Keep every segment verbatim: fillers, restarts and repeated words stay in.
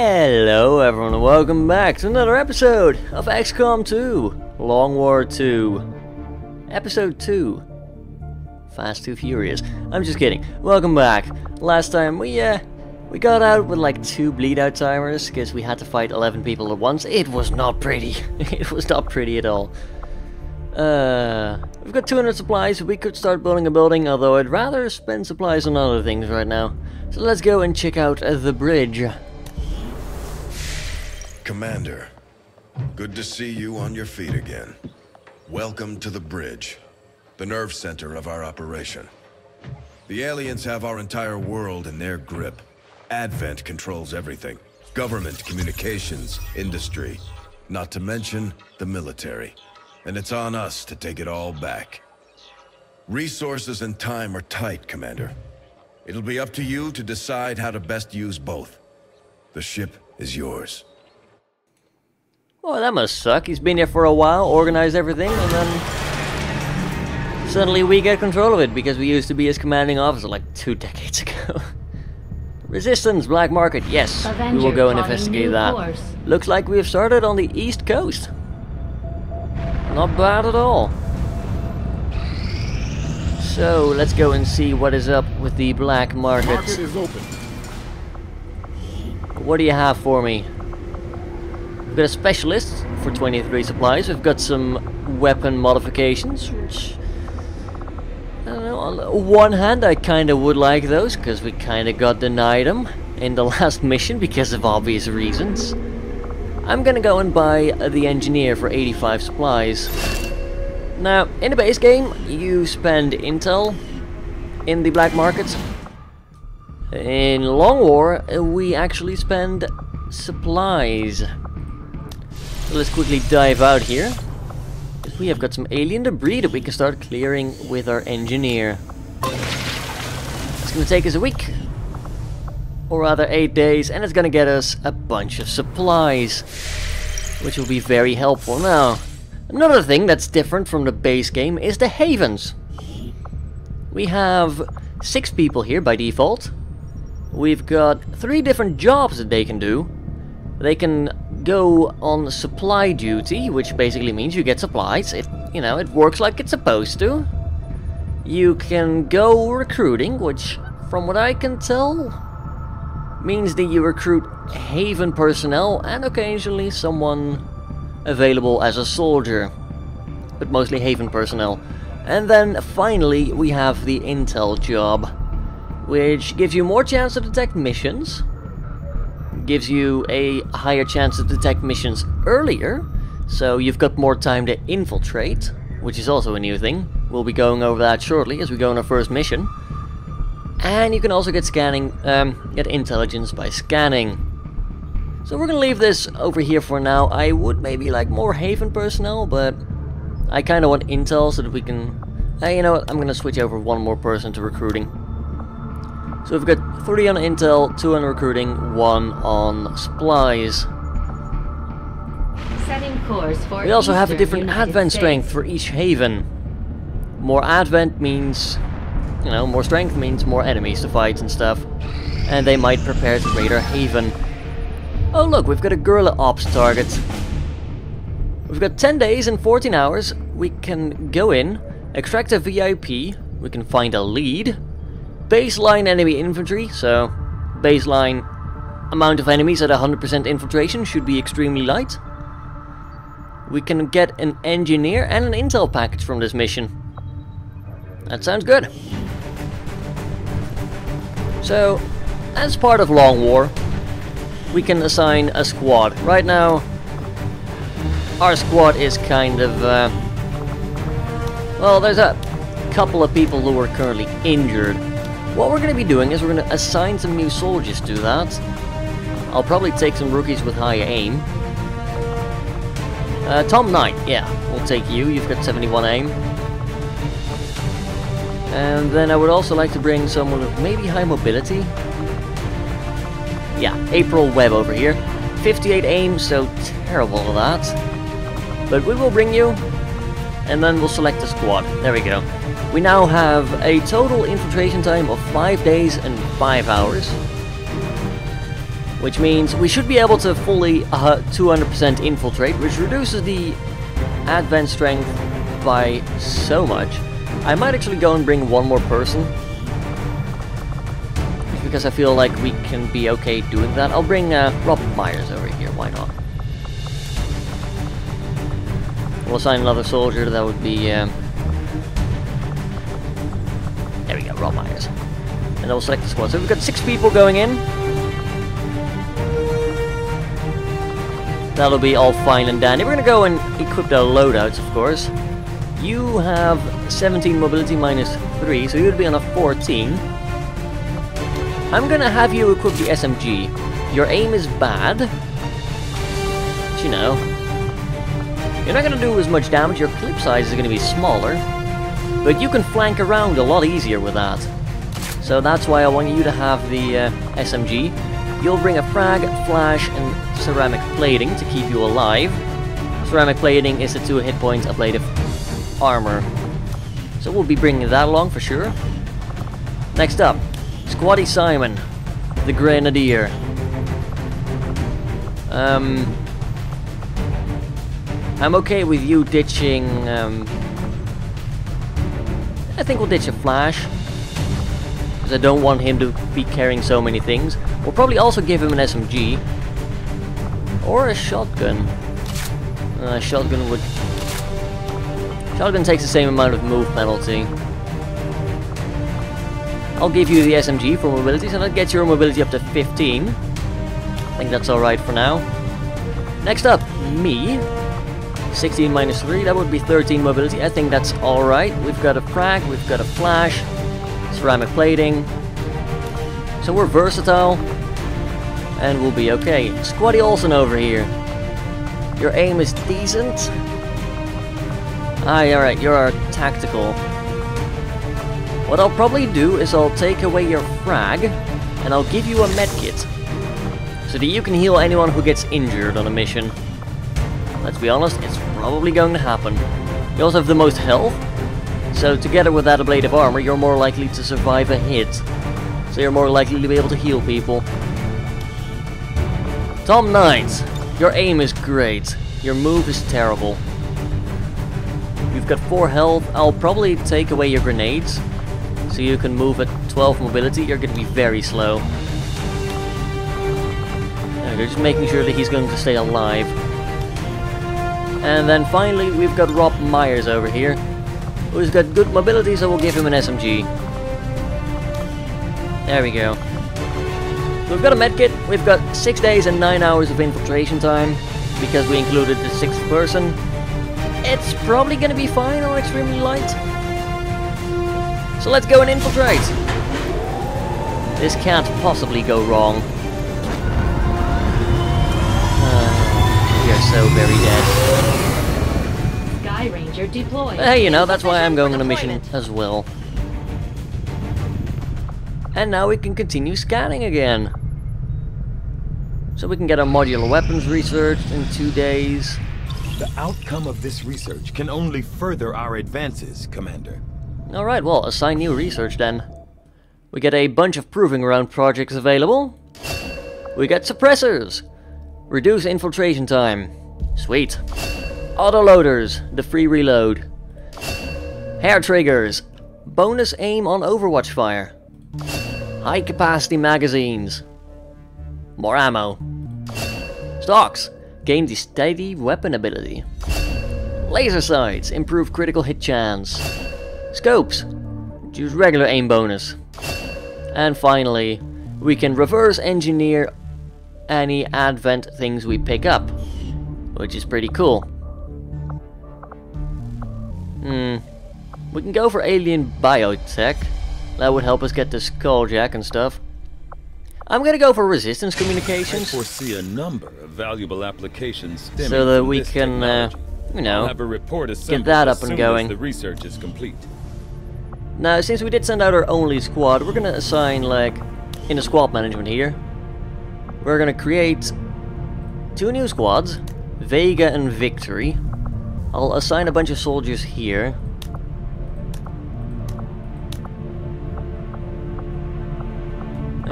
Hello everyone and welcome back to another episode of X COM two, Long War two, Episode two, Fast Too Furious. I'm just kidding. Welcome back. Last time we uh, we got out with like two bleed out timers because we had to fight eleven people at once. It was not pretty. It was not pretty at all. Uh, we've got two hundred supplies, so we could start building a building, although I'd rather spend supplies on other things right now. So let's go and check out uh, the bridge. Commander, good to see you on your feet again. Welcome to the bridge, the nerve center of our operation. The aliens have our entire world in their grip. Advent controls everything. Government, communications, industry, not to mention the military. And it's on us to take it all back. Resources and time are tight, Commander. It'll be up to you to decide how to best use both. The ship is yours. Oh, that must suck. He's been here for a while, organized everything, and then suddenly we get control of it because we used to be his commanding officer like two decades ago. Resistance, black market, yes. Avenger, we will go and investigate that. course. Looks like we have started on the east coast. Not bad at all. So, let's go and see what is up with the black market. Market is open. What do you have for me? We've got a specialist for twenty-three supplies. We've got some weapon modifications, which I don't know. On one hand, I kind of would like those because we kind of got denied them in the last mission because of obvious reasons. I'm gonna go and buy the engineer for eighty-five supplies. Now, in the base game, you spend intel in the black markets. In Long War, we actually spend supplies. So let's quickly dive out here. We have got some alien debris that we can start clearing with our engineer. It's going to take us a week, or rather eight days, and it's going to get us a bunch of supplies, which will be very helpful. Now, another thing that's different from the base game is the havens. We have six people here by default. We've got three different jobs that they can do. They can go on supply duty, which basically means you get supplies. It, you know, it works like it's supposed to. You can go recruiting, which, from what I can tell, means that you recruit Haven personnel and occasionally someone available as a soldier, but mostly Haven personnel. And then finally we have the intel job, which gives you more chance to detect missions. Gives you a higher chance to detect missions earlier, so you've got more time to infiltrate, which is also a new thing. We'll be going over that shortly as we go on our first mission. And you can also get scanning, um, get intelligence by scanning. So we're gonna leave this over here for now. I would maybe like more Haven personnel, but I kind of want intel so that we can... Uh, you know what, I'm gonna switch over one more person to recruiting. So we've got three on intel, two on recruiting, one on supplies. Setting course for We also have a Eastern different United advent States. strength for each haven. More advent means, you know, more strength means more enemies to fight and stuff. And they might prepare to raid our haven. Oh look, we've got a guerrilla ops target. We've got ten days and fourteen hours. We can go in, extract a V I P, we can find a lead. Baseline enemy infantry, so baseline amount of enemies at one hundred percent infiltration should be extremely light. We can get an engineer and an intel package from this mission. That sounds good. So, as part of Long War, we can assign a squad. Right now, our squad is kind of... Uh, well, there's a couple of people who are currently injured. What we're going to be doing is we're going to assign some new soldiers to that. I'll probably take some rookies with high aim. Uh, Tom Knight, yeah, we'll take you. You've got seventy-one aim. And then I would also like to bring someone with maybe high mobility. Yeah, April Webb over here. fifty-eight aim, so terrible at that. But we will bring you, and then we'll select a squad. There we go. We now have a total infiltration time of five days and five hours. which means we should be able to fully uh, two hundred percent infiltrate, which reduces the advent strength by so much. I might actually go and bring one more person, just because I feel like we can be okay doing that. I'll bring uh, Rob Myers over here, why not? We'll assign another soldier, that would be... Um, there we go, Rob Myers. And then we'll select the squad. So we've got six people going in. That'll be all fine and dandy. We're gonna go and equip our loadouts, of course. You have seventeen mobility minus three, so you'd be on a fourteen. I'm gonna have you equip the S M G. Your aim is bad. But you know, you're not gonna do as much damage, your clip size is gonna be smaller. But you can flank around a lot easier with that. So that's why I want you to have the uh, S M G. You'll bring a frag, flash, and ceramic plating to keep you alive. Ceramic plating is a two hit point ablative armor. So we'll be bringing that along for sure. Next up, Squatty Simon, the Grenadier. Um, I'm okay with you ditching... Um, I think we'll ditch a flash, because I don't want him to be carrying so many things. We'll probably also give him an S M G. Or a shotgun. Uh, shotgun would... Shotgun takes the same amount of move penalty. I'll give you the S M G for mobility, so that gets your mobility up to fifteen. I think that's alright for now. Next up, me. sixteen minus three, that would be thirteen mobility. I think that's alright. We've got a frag, we've got a flash, ceramic plating. So we're versatile. And we'll be okay. Squatty Olsen over here. Your aim is decent. Ah, alright, you're our tactical. What I'll probably do is I'll take away your frag, and I'll give you a medkit. So that you can heal anyone who gets injured on a mission. Let's be honest, it's probably going to happen. You also have the most health, so together with that ablative armor, you're more likely to survive a hit. So you're more likely to be able to heal people. Tom Knight, your aim is great. Your move is terrible. You've got four health. I'll probably take away your grenades, so you can move at twelve mobility. You're going to be very slow. They're just making sure that he's going to stay alive. And then finally, we've got Rob Myers over here, who's got good mobility, so we'll give him an S M G. There we go. We've got a medkit, we've got six days and nine hours of infiltration time, because we included the sixth person. It's probably gonna be fine on extremely light. So let's go and infiltrate. This can't possibly go wrong. Uh, we are so very dead. Sky Ranger deployed. Hey, you know, that's why I'm going on a mission as well. And now we can continue scanning again. So we can get our modular weapons researched in two days. The outcome of this research can only further our advances, Commander. Alright, well, assign new research then. We get a bunch of proving ground projects available. We get suppressors. Reduce infiltration time. Sweet. Autoloaders, the free reload. Hair triggers. Bonus aim on Overwatch fire. High capacity magazines. More ammo. Stocks. Gain the steady weapon ability. Laser sights. Improve critical hit chance. Scopes. Reduce regular aim bonus. And finally, we can reverse engineer any advent things we pick up, which is pretty cool. Hmm. We can go for alien biotech. That would help us get the skulljack and stuff. I'm gonna go for resistance communications. I foresee a number of valuable applications so that we can, uh, you know, have a report get that up and going. The research is complete. Now, since we did send out our only squad, we're gonna assign, like, in the squad management here, we're gonna create two new squads, Vega and Victory. I'll assign a bunch of soldiers here.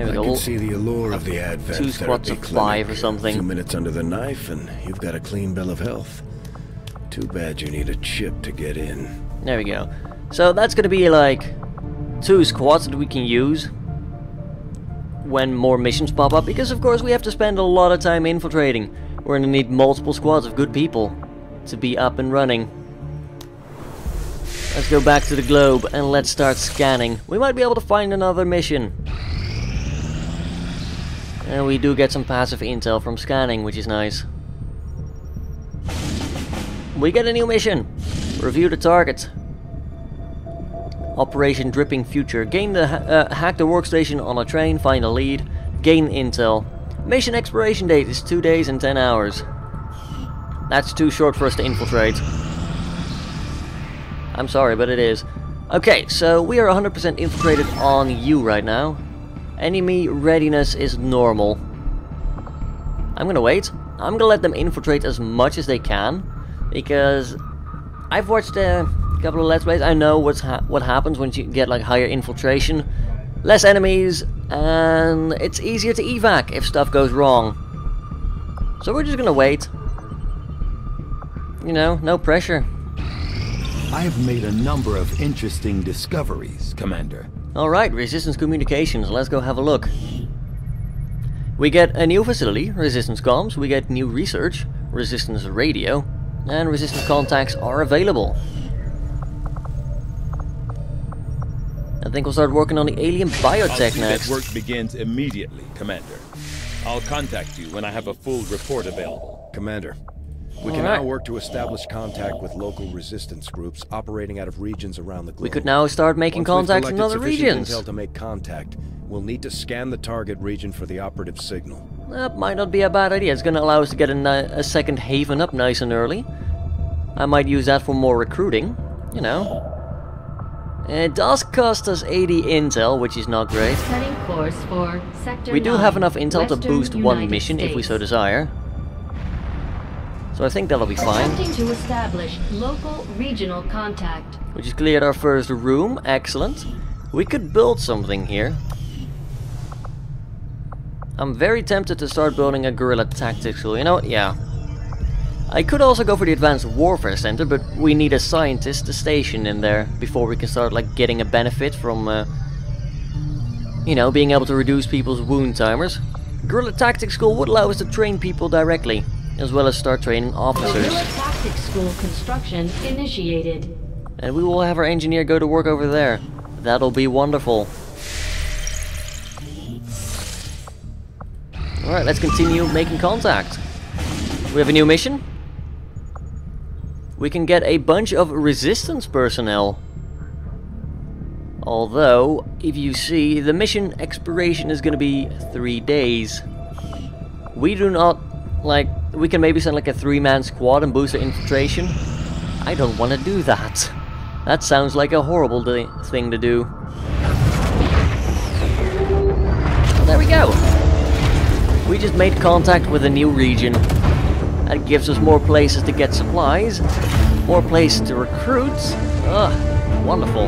There we I go. can We'll see the allure of the Advent two squats therapy of five clinic. or something. Two minutes under the knife and you've got a clean bill of health. Too bad you need a chip to get in. There we go. So that's going to be like two squats that we can use when more missions pop up, because of course we have to spend a lot of time infiltrating. We're going to need multiple squads of good people to be up and running. Let's go back to the globe and let's start scanning. We might be able to find another mission. And we do get some passive intel from scanning, which is nice. We get a new mission. Review the target. Operation Dripping Future. Gain the ha uh, hack the workstation on a train, find a lead, gain intel. Mission expiration date is two days and ten hours. That's too short for us to infiltrate. I'm sorry, but it is. Okay, so we are one hundred percent infiltrated on you right now. Enemy readiness is normal. I'm gonna wait. I'm gonna let them infiltrate as much as they can, because I've watched a couple of Let's Plays. I know what's ha what happens when you get like higher infiltration, less enemies, and it's easier to evac if stuff goes wrong. So we're just gonna wait. You know, no pressure. I have made a number of interesting discoveries, Commander. Alright, Resistance Communications, let's go have a look. We get a new facility, Resistance Comms, we get new research, Resistance Radio, and Resistance contacts are available. I think we'll start working on the alien biotech I'll see next. that work begins immediately, Commander. I'll contact you when I have a full report available. Commander, we can Alright. now work to establish contact with local resistance groups operating out of regions around the globe. We could now start making Once we've contacts in collected other sufficient regions. intel to make contact, we'll need to scan the target region for the operative signal. That might not be a bad idea. It's going to allow us to get a, ni a second haven up nice and early. I might use that for more recruiting, you know. It does cost us eighty intel, which is not great. Setting course for sector We do nine, have enough intel to Western boost one United mission if we States. so desire. So I think that'll be fine. Attempting to establish local regional contact. We just cleared our first room, excellent. We could build something here. I'm very tempted to start building a guerrilla tactics school. You know what? Yeah. I could also go for the Advanced Warfare Center, but we need a scientist to station in there before we can start like getting a benefit from, uh, you know, being able to reduce people's wound timers. Guerrilla Tactics School would allow us to train people directly, as well as start training officers. Guerrilla Tactics School construction initiated. And we will have our engineer go to work over there. That'll be wonderful. Alright, let's continue making contact. We have a new mission. We can get a bunch of resistance personnel. Although, if you see, the mission expiration is going to be three days. We do not, like, we can maybe send like a three-man squad and boost their infiltration. I don't want to do that. That sounds like a horrible thing to do. There we go. We just made contact with a new region. That gives us more places to get supplies, more places to recruit. Ugh, wonderful.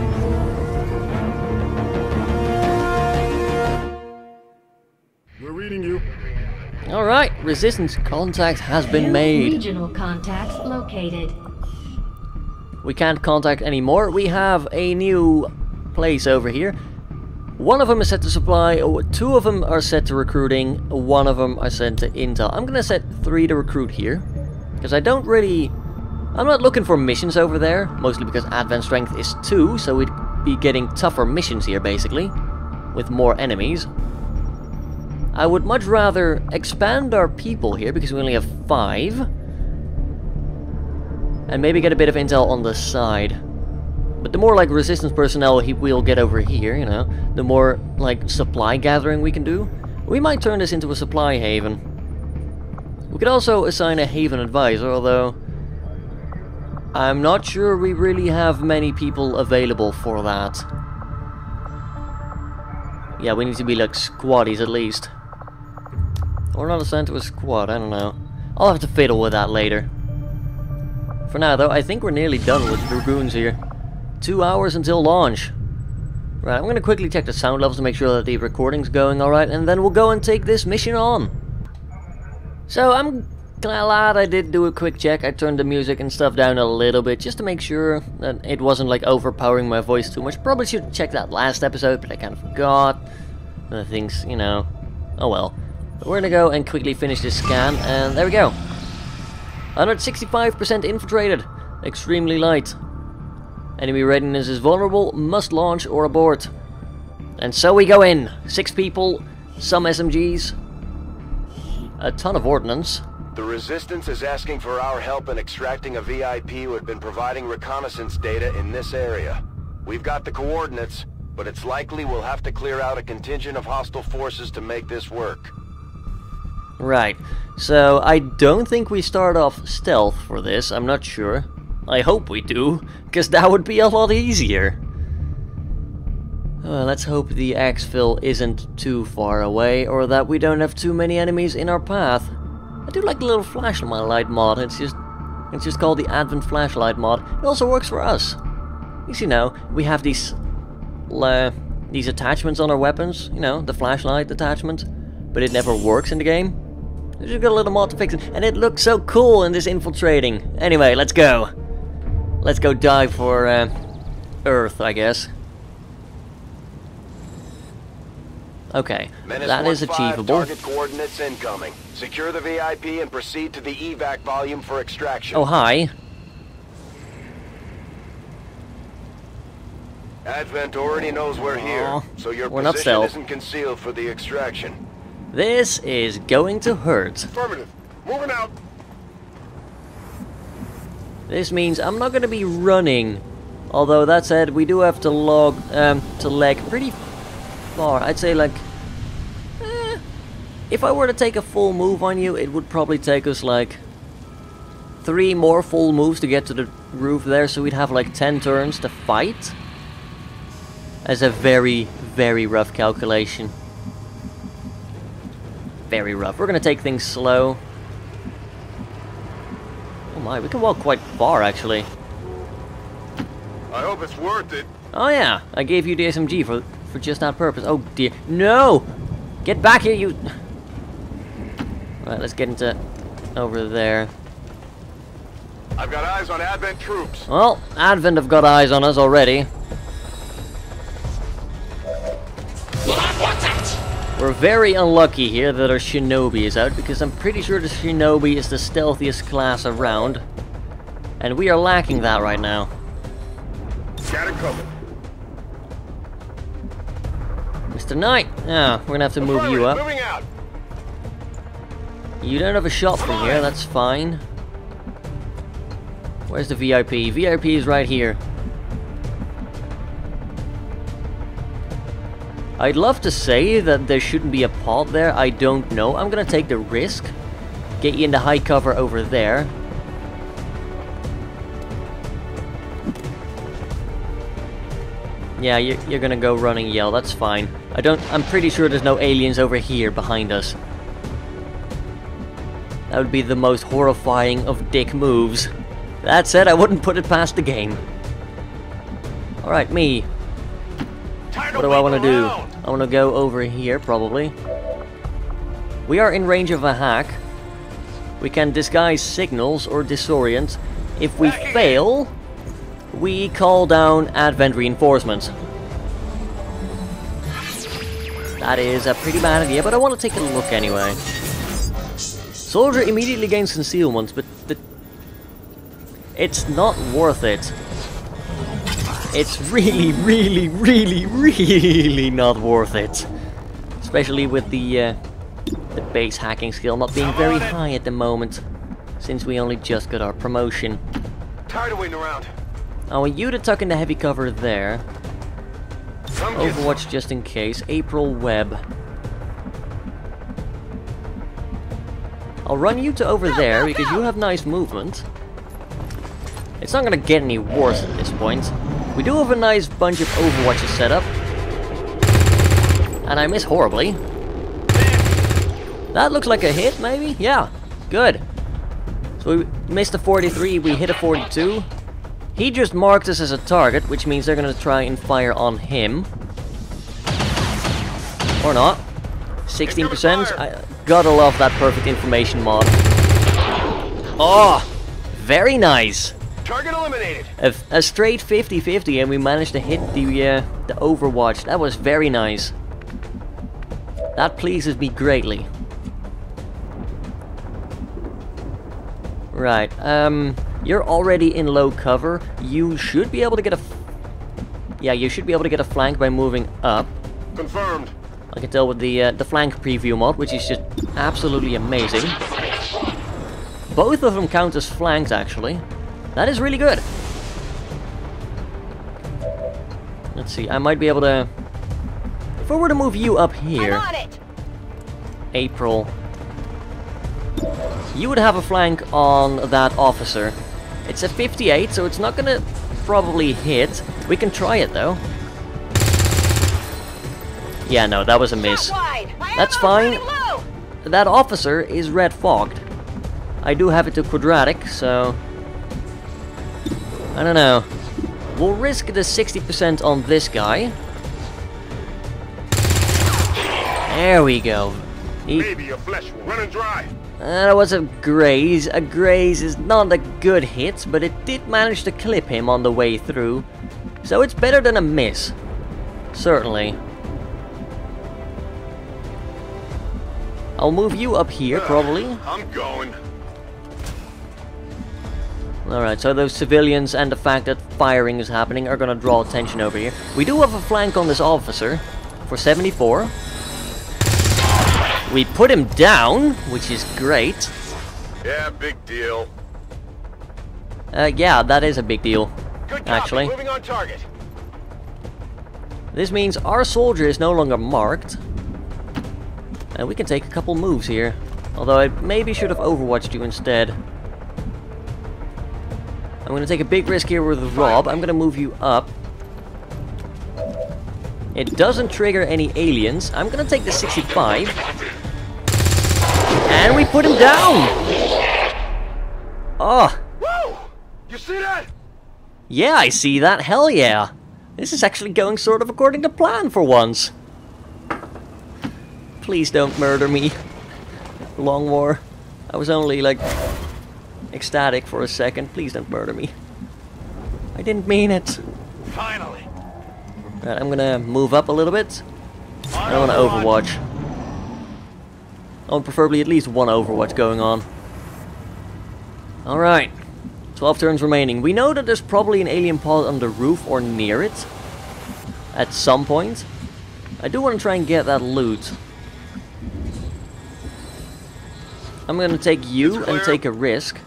We're reading you. Alright, resistance contact has been New made. Regional contacts located. We can't contact anymore. We have a new place over here. One of them is set to supply, two of them are set to recruiting, one of them are set to intel. I'm gonna set three to recruit here, because I don't really... I'm not looking for missions over there, mostly because advent strength is two, so we'd be getting tougher missions here, basically, with more enemies. I would much rather expand our people here, because we only have five, and maybe get a bit of intel on the side. But the more like resistance personnel he we'll get over here, you know, the more like supply gathering we can do. We might turn this into a supply haven. We could also assign a haven advisor, although I'm not sure we really have many people available for that. Yeah, we need to be like squaddies at least. Or not assigned to a squad, I don't know. I'll have to fiddle with that later. For now though, I think we're nearly done with dragoons here. Two hours until launch. Right, I'm gonna quickly check the sound levels to make sure that the recording's going alright, and then we'll go and take this mission on. So, I'm glad I did do a quick check. I turned the music and stuff down a little bit, just to make sure that it wasn't like overpowering my voice too much. Probably should check that last episode, but I kind of forgot. The things, you know, oh well. But we're gonna go and quickly finish this scan, and there we go. one hundred sixty-five percent infiltrated. Extremely light. Enemy readiness is vulnerable, must launch or abort. And so we go in. Six people, some S M Gs, a ton of ordnance. The Resistance is asking for our help in extracting a V I P who had been providing reconnaissance data in this area. We've got the coordinates, but it's likely we'll have to clear out a contingent of hostile forces to make this work. Right, so I don't think we start off stealth for this, I'm not sure. I hope we do, because that would be a lot easier. Uh, let's hope the exfil isn't too far away, or that we don't have too many enemies in our path. I do like the little flashlight mod, it's just it's just called the Advent Flashlight mod. It also works for us. Because, you know, we have these, uh, these attachments on our weapons, you know, the flashlight attachment, but it never works in the game. We just got a little mod to fix it, and it looks so cool in this infiltrating. Anyway, let's go. Let's go dive for uh, Earth, I guess. Okay, Menace that is achievable. Target coordinates incoming. Secure the V I P and proceed to the evac volume for extraction. Oh, hi. Advent already knows we're here, Aw, so your we're not position stealth. isn't concealed for the extraction. This is going to hurt. Affirmative. Moving out. This means I'm not going to be running. Although that said, we do have to log um, to leg pretty far. I'd say like, eh, if I were to take a full move on you, it would probably take us like three more full moves to get to the roof there. So we'd have like ten turns to fight. As a very, very rough calculation. Very rough. We're going to take things slow. Oh my, we can walk quite far actually. I hope it's worth it. Oh yeah, I gave you the S M G for for just that purpose. Oh dear. No! Get back here, you... Right, let's get into over there. I've got eyes on Advent troops. Well, Advent have got eyes on us already. We're very unlucky here that our Shinobi is out, because I'm pretty sure the Shinobi is the stealthiest class around. And we are lacking that right now. Got it covered. Mister Knight! Ah, we're gonna have to move you up. Moving out. You don't have a shot from here, that's fine. Where's the V I P? V I P is right here. I'd love to say that there shouldn't be a pod there, I don't know. I'm gonna take the risk. Get you into high cover over there. Yeah, you're, you're gonna go run and yell, that's fine. I don't, I'm pretty sure there's no aliens over here behind us. That would be the most horrifying of dick moves. That said, I wouldn't put it past the game. Alright, me. What do I want to do? I want to go over here, probably. We are in range of a hack. We can disguise signals or disorient. If we fail, we call down Advent reinforcements. That is a pretty bad idea, but I want to take a look anyway. Soldier immediately gains concealment, but the... it's not worth it. It's really, really, really, really not worth it. Especially with the, uh, the base hacking skill not being very high at the moment. Since we only just got our promotion. Tired of waiting around. I want you to tuck in the heavy cover there. Overwatch just in case. April Webb. I'll run you to over there because you have nice movement. It's not gonna get any worse at this point. We do have a nice bunch of Overwatches set up. And I miss horribly. That looks like a hit, maybe? Yeah, good. So we missed a forty-three, we hit a forty-two. He just marked us as a target, which means they're gonna try and fire on him. Or not. sixteen percent. I gotta love that perfect information mod. Oh, very nice. Target eliminated. A, a straight fifty fifty, and we managed to hit the uh, the Overwatch. That was very nice. That pleases me greatly. Right. Um, you're already in low cover. You should be able to get a. F yeah, you should be able to get a flank by moving up. Confirmed. I can tell with the uh, the flank preview mod, which is just absolutely amazing. Both of them count as flanks, actually. That is really good. Let's see, I might be able to... If I were to move you up here... I'm on it. April. You would have a flank on that officer. It's a fifty-eight, so it's not gonna probably hit. We can try it, though. Yeah, no, that was a miss. That's fine. That officer is red fogged. I do have it to quadratic, so... I don't know. We'll risk the sixty percent on this guy. There we go. He, Maybe a flesh will run and dry. uh, that was a graze. A graze is not a good hit, but it did manage to clip him on the way through. So it's better than a miss. Certainly. I'll move you up here, probably. I'm going. Alright, so those civilians and the fact that firing is happening are gonna draw attention over here. We do have a flank on this officer for seventy-four. We put him down, which is great. Yeah, big deal. Uh, yeah, that is a big deal, Good copy. actually. Moving on target. This means our soldier is no longer marked. And we can take a couple moves here. Although I maybe should have overwatched you instead. I'm going to take a big risk here with Rob. I'm going to move you up. It doesn't trigger any aliens. I'm going to take the sixty-five. And we put him down! Oh! Woo! You see that? Yeah, I see that. Hell yeah! This is actually going sort of according to plan for once. Please don't murder me. Long War. I was only like... ecstatic for a second. Please don't murder me. I didn't mean it. Finally. Right, I'm gonna move up a little bit. I want to Overwatch. I want preferably at least one Overwatch going on. Alright. twelve turns remaining. We know that there's probably an alien pod on the roof or near it. At some point. I do want to try and get that loot. I'm gonna take you and take a risk.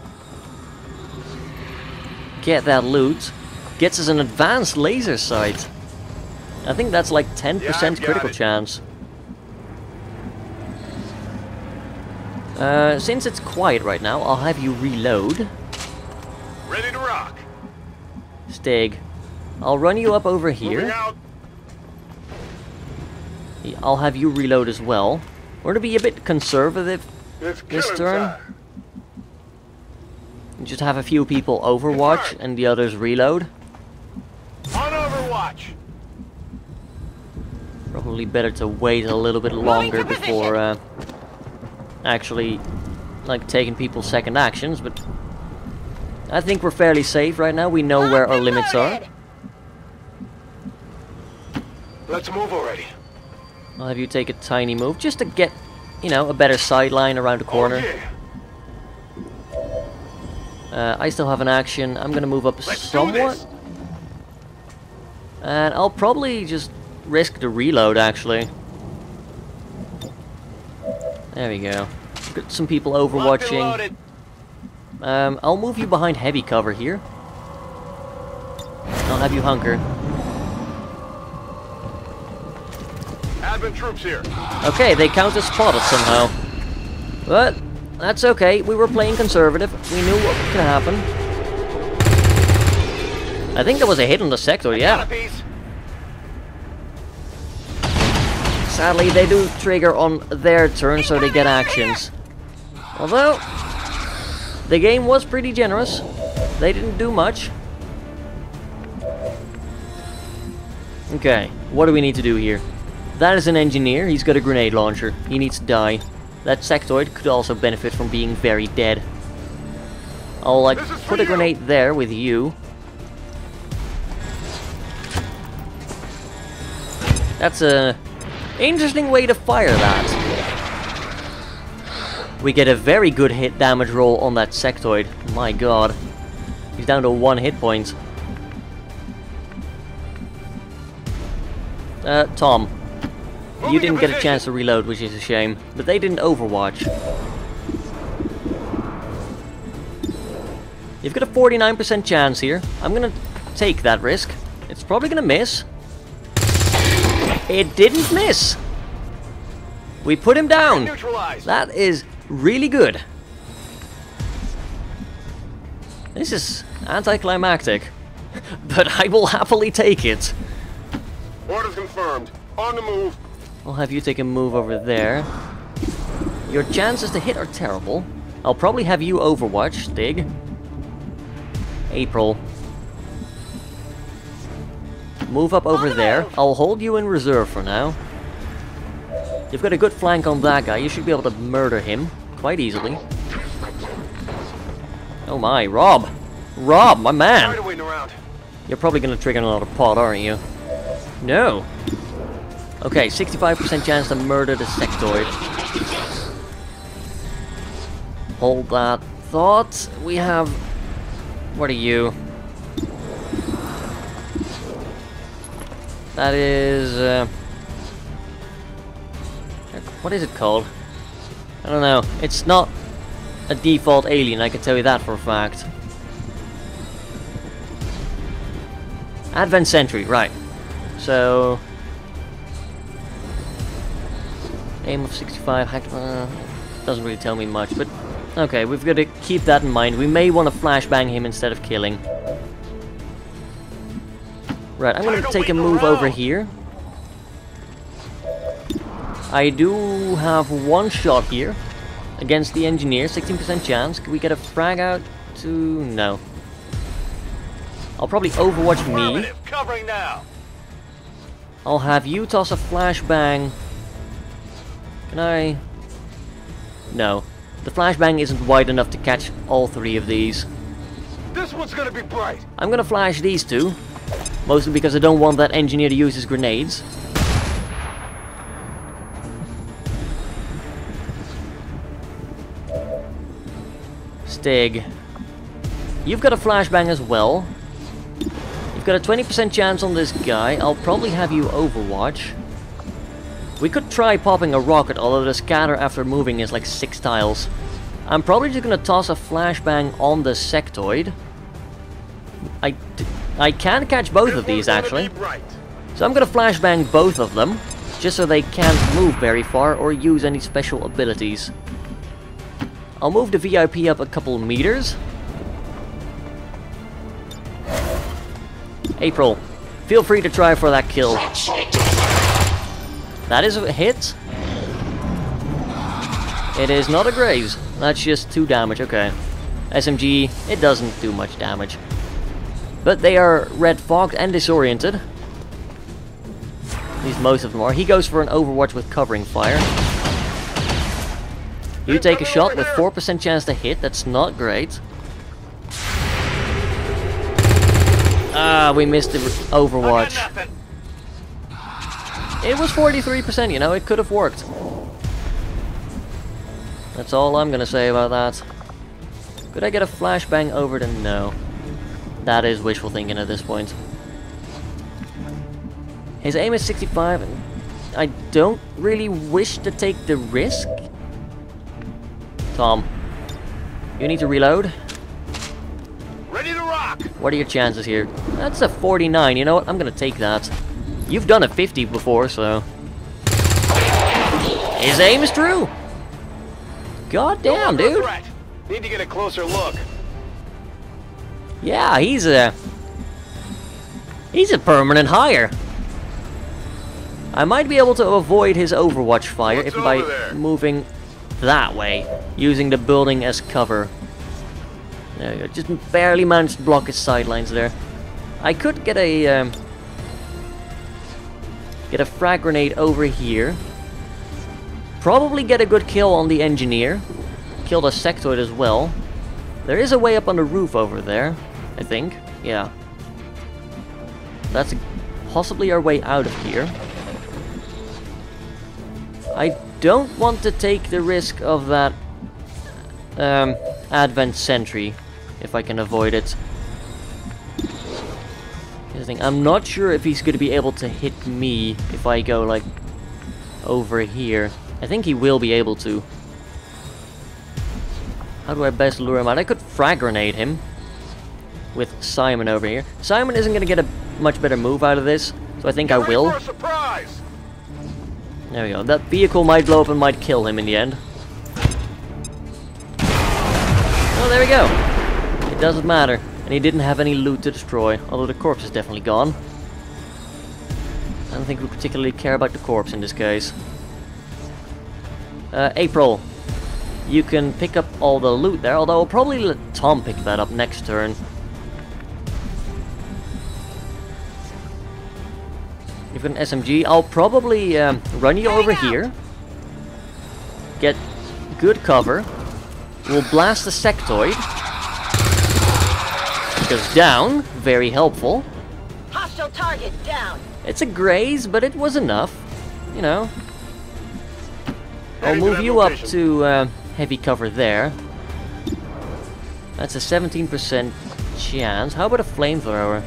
Get that loot. Gets us an advanced laser sight. I think that's like ten percent Yeah, critical it. chance. Uh, since it's quiet right now, I'll have you reload. Ready to rock. Stig. I'll run you up over Moving here. out. I'll have you reload as well. We're gonna be a bit conservative It's this killing turn. time. Just have a few people overwatch and the others reload. On Overwatch. Probably better to wait a little bit longer before uh, actually like taking people's second actions, but I think we're fairly safe right now. We know where our limits are. Let's move already. I'll have you take a tiny move just to get, you know, a better sideline around the corner. Oh, yeah. Uh, I still have an action. I'm gonna move up Let's do somewhat. this. And I'll probably just risk the reload, actually. There we go. Got some people Locked and overwatching. loaded. Um, I'll move you behind heavy cover here. I'll have you hunker. Advent troops here. Okay, they count as spotted somehow. But that's okay. We were playing conservative. We knew what could happen. I think there was a hit on the sector, Got yeah. a piece. Sadly, they do trigger on their turn, so they get actions. Although, the game was pretty generous. They didn't do much. Okay, what do we need to do here? That is an engineer. He's got a grenade launcher. He needs to die. That sectoid could also benefit from being very dead. I'll like put a grenade there with you. That's a interesting way to fire that. We get a very good hit damage roll on that sectoid. My god. He's down to one hit point. Uh, Tom. You didn't get a chance to reload, which is a shame. But they didn't overwatch. You've got a forty-nine percent chance here. I'm gonna take that risk. It's probably gonna miss. It didn't miss! We put him down! That is really good. This is anticlimactic. But I will happily take it. Orders confirmed. On the move. I'll have you take a move over there. Your chances to hit are terrible. I'll probably have you overwatch, Stig. April. Move up over there. I'll hold you in reserve for now. You've got a good flank on that guy. You should be able to murder him quite easily. Oh my, Rob! Rob, my man! You're probably going to trigger another pod, aren't you? No! Okay, sixty-five percent chance to murder the sectoid. Hold that thought. We have... What are you? That is... Uh, what is it called? I don't know. It's not a default alien, I can tell you that for a fact. Advent Sentry, right. So... Aim of sixty-five, hack, uh, doesn't really tell me much, but... Okay, we've got to keep that in mind. We may want to flashbang him instead of killing. Right, I'm going to take a move over here. I do have one shot here against the engineer, sixteen percent chance. Can we get a frag out to... No. I'll probably overwatch me. Covering now. I'll have you toss a flashbang. Can I... No. The flashbang isn't wide enough to catch all three of these. This one's gonna be bright. I'm gonna flash these two. Mostly because I don't want that engineer to use his grenades. Stig. You've got a flashbang as well. You've got a twenty percent chance on this guy. I'll probably have you overwatch. We could try popping a rocket, although the scatter after moving is like six tiles. I'm probably just gonna toss a flashbang on the sectoid. I, d I can catch both of these actually. So I'm gonna flashbang both of them, just so they can't move very far or use any special abilities. I'll move the V I P up a couple meters. April, feel free to try for that kill. That is a hit. It is not a graze. That's just two damage, okay. S M G, it doesn't do much damage. But they are red fogged and disoriented. At least most of them are. He goes for an overwatch with covering fire. You take a shot with four percent chance to hit. That's not great. Ah, we missed the overwatch. It was forty-three percent, you know, it could have worked. That's all I'm gonna say about that. Could I get a flashbang over to no? That is wishful thinking at this point. His aim is sixty-five, and I don't really wish to take the risk. Tom, you need to reload. Ready to rock. What are your chances here? That's a forty-nine, you know what? I'm gonna take that. You've done a fifty before, so... His aim is true! God damn, dude! Need to get a closer look. Yeah, he's a... He's a permanent hire. I might be able to avoid his overwatch fire if by moving that way, using the building as cover. There you go, just barely managed to block his sidelines there. I could get a... Um, Get a frag grenade over here. Probably get a good kill on the engineer. Kill the sectoid as well. There is a way up on the roof over there, I think. Yeah. That's possibly our way out of here. I don't want to take the risk of that um, advent sentry, if I can avoid it. Here's the thing, I'm not sure if he's going to be able to hit me if I go, like, over here. I think he will be able to. How do I best lure him out? I could frag grenade him with Simon over here. Simon isn't going to get a much better move out of this, so I think I will. There we go. That vehicle might blow up and might kill him in the end. Oh, there we go. It doesn't matter. And he didn't have any loot to destroy, although the corpse is definitely gone. I don't think we particularly care about the corpse in this case. Uh, April. You can pick up all the loot there, although I'll probably let Tom pick that up next turn. You've got an S M G. I'll probably um, run you over here. Get good cover. We'll blast the sectoid. It goes down. Very helpful. Hostile target down. It's a graze, but it was enough. You know. I'll move you up to uh, heavy cover there. That's a seventeen percent chance. How about a flamethrower?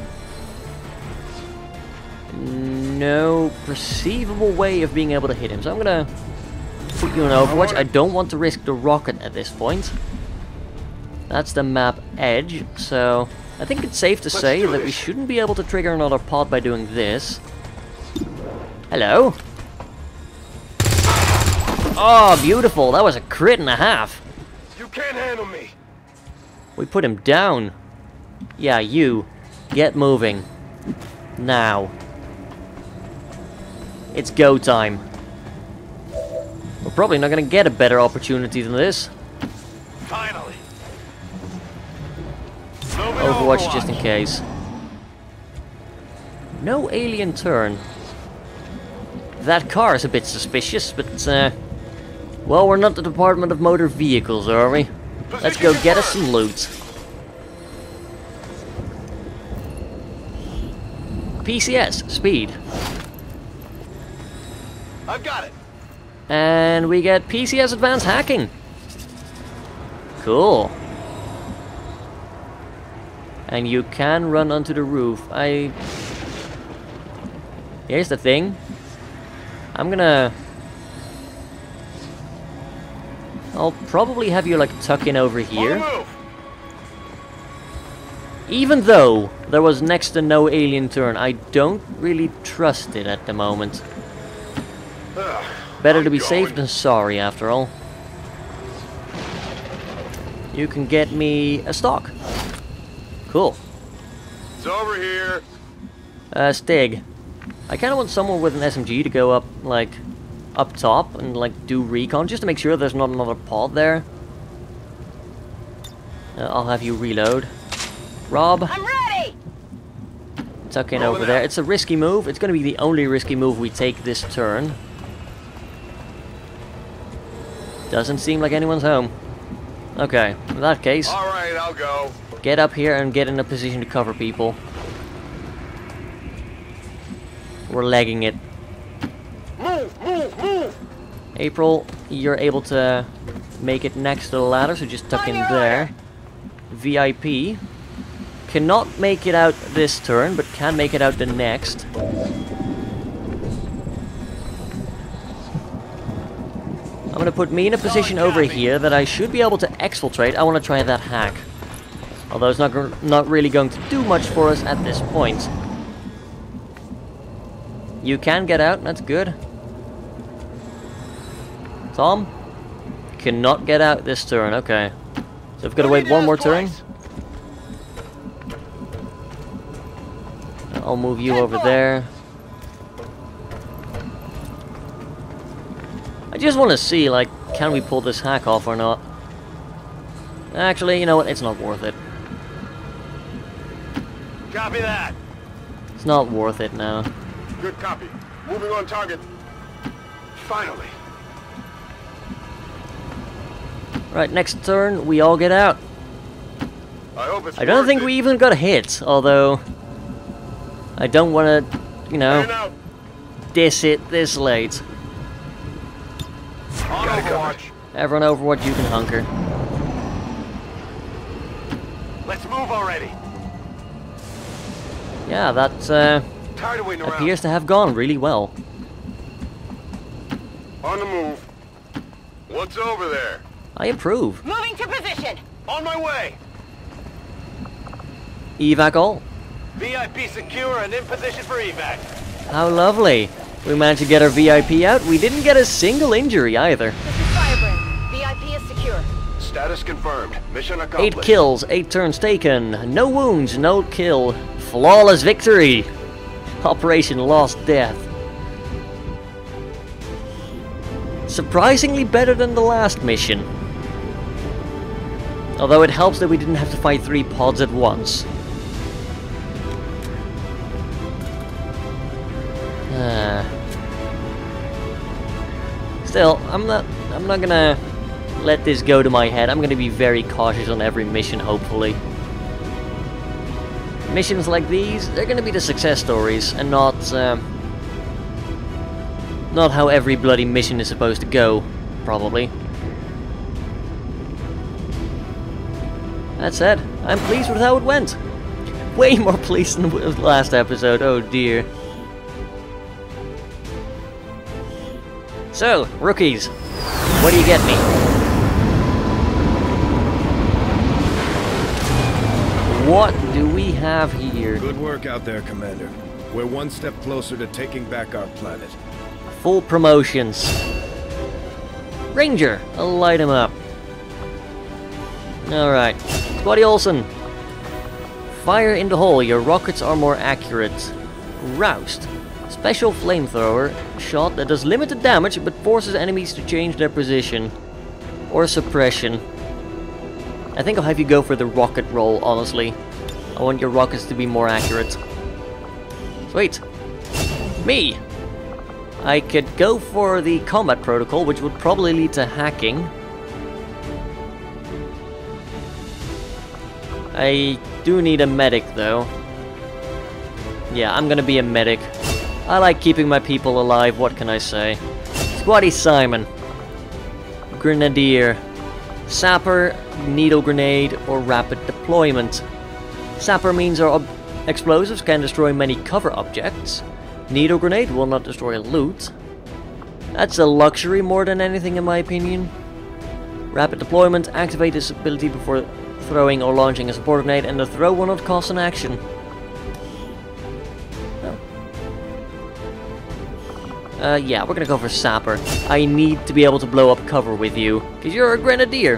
No perceivable way of being able to hit him, so I'm gonna put you in Overwatch. I don't want to risk the rocket at this point. That's the map edge, so I think it's safe to say that we shouldn't be able to trigger another pod by doing this. Hello? Oh, beautiful. That was a crit and a half. You can't handle me. We put him down. Yeah, you. Get moving. Now. It's go time. We're probably not going to get a better opportunity than this. Finally. Overwatch just in case. No alien turn. That car is a bit suspicious, but uh, well, we're not the Department of Motor Vehicles, are we? Let's go get us some loot. P C S, speed. I've got it. And we get P C S advanced hacking. Cool. And you can run onto the roof. I... Here's the thing. I'm gonna... I'll probably have you like tuck in over here. Even though there was next to no alien turn, I don't really trust it at the moment. Better to be safe than sorry, after all. You can get me a stock. Cool. It's over here. Uh, Stig. I kind of want someone with an S M G to go up, like, up top and, like, do recon, just to make sure there's not another pod there. Uh, I'll have you reload. Rob. I'm ready. Tuck in over there. It's a risky move. It's going to be the only risky move we take this turn. Doesn't seem like anyone's home. Okay, in that case, all right, I'll go. Get up here and get in a position to cover people. We're lagging it. Move, move, move. April, you're able to make it next to the ladder, so just tuck in there. V I P cannot make it out this turn, but can make it out the next. I'm gonna put me in a position over here that I should be able to exfiltrate. I want to try that hack. Although it's not, not really going to do much for us at this point. You can get out, that's good. Tom? Cannot get out this turn, okay. So we've got to wait one more turn. I'll move you over there. I just want to see, like, can we pull this hack off or not? Actually, you know what? It's not worth it. Copy that. It's not worth it now. Good copy. Moving on target. Finally. Right, next turn, we all get out. I hope it's I don't worth think it. we even got hit, although I don't want to, you Man know, out. diss it this late. On Overwatch. Everyone Overwatch, you can hunker. Let's move already. Yeah, that uh, Tired of waiting around. appears to have gone really well. On the move. What's over there? I approve. Moving to position. On my way. Evac all. V I P secure and in position for evac. How lovely. We managed to get our V I P out. We didn't get a single injury either. This is Firebrand. V I P is secure. Status confirmed. Mission accomplished. Eight kills, eight turns taken. No wounds, no kill. Flawless victory. Operation Lost Death. Surprisingly better than the last mission. Although it helps that we didn't have to fight three pods at once. Uh, still, I'm not I'm not gonna let this go to my head. I'm gonna be very cautious on every mission, hopefully. Missions like these, they're gonna be the success stories and not um, not how every bloody mission is supposed to go, probably. That said, I'm pleased with how it went. Way more pleased than the last episode, oh dear. So, rookies, what do you get me? What do we have here? Good work out there, Commander. We're one step closer to taking back our planet. Full promotions. Ranger, I'll light him up. Alright. Squatty Olsen. Fire in the hole, your rockets are more accurate. Roused. Special flamethrower shot that does limited damage but forces enemies to change their position. Or suppression. I think I'll have you go for the rocket roll, honestly. I want your rockets to be more accurate. Sweet. Me! I could go for the combat protocol, which would probably lead to hacking. I do need a medic, though. Yeah, I'm gonna be a medic. I like keeping my people alive, what can I say? Squatty Simon. Grenadier. Sapper, needle grenade, or rapid deployment. Sapper means our ob explosives can destroy many cover objects. Needle grenade will not destroy loot. That's a luxury more than anything in my opinion. Rapid deployment, activate this ability before throwing or launching a support grenade, and the throw will not cost an action. Uh, yeah, we're gonna go for Sapper. I need to be able to blow up cover with you, because you're a Grenadier.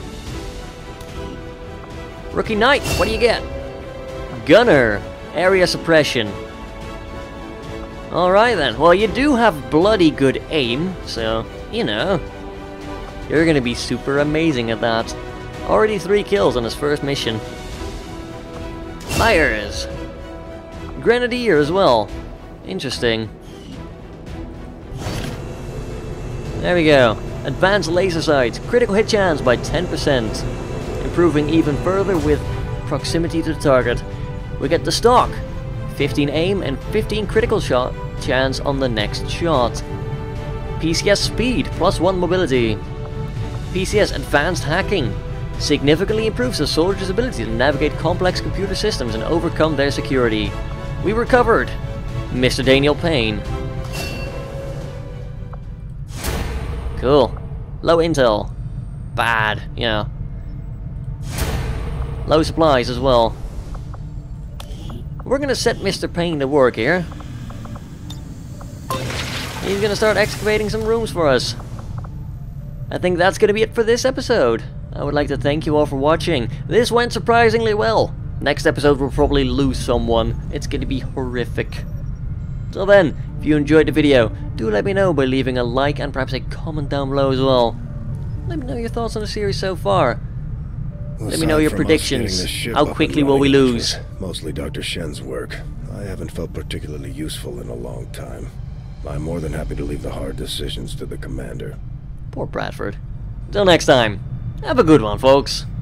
Rookie Knight, what do you get? Gunner, area suppression. Alright then, well you do have bloody good aim, so, you know. You're gonna be super amazing at that. Already three kills on his first mission. Myers. Grenadier as well. Interesting. There we go. Advanced laser sights. Critical hit chance by ten percent. Improving even further with proximity to the target. We get the stock. fifteen aim and fifteen critical shot chance on the next shot. P C S speed, plus one mobility. P C S advanced hacking. Significantly improves a soldier's ability to navigate complex computer systems and overcome their security. We recovered. Mister Daniel Payne. Cool. Low intel. Bad, yeah. Low supplies as well. We're gonna set Mister Payne to work here. He's gonna start excavating some rooms for us. I think that's gonna be it for this episode. I would like to thank you all for watching. This went surprisingly well. Next episode we'll probably lose someone. It's gonna be horrific. Till then, if you enjoyed the video, do let me know by leaving a like and perhaps a comment down below as well. Let me know your thoughts on the series so far. Let me know your predictions. How quickly will we lose? Mostly Doctor Shen's work. I haven't felt particularly useful in a long time. I'm more than happy to leave the hard decisions to the commander. Poor Bradford. Till next time, have a good one, folks.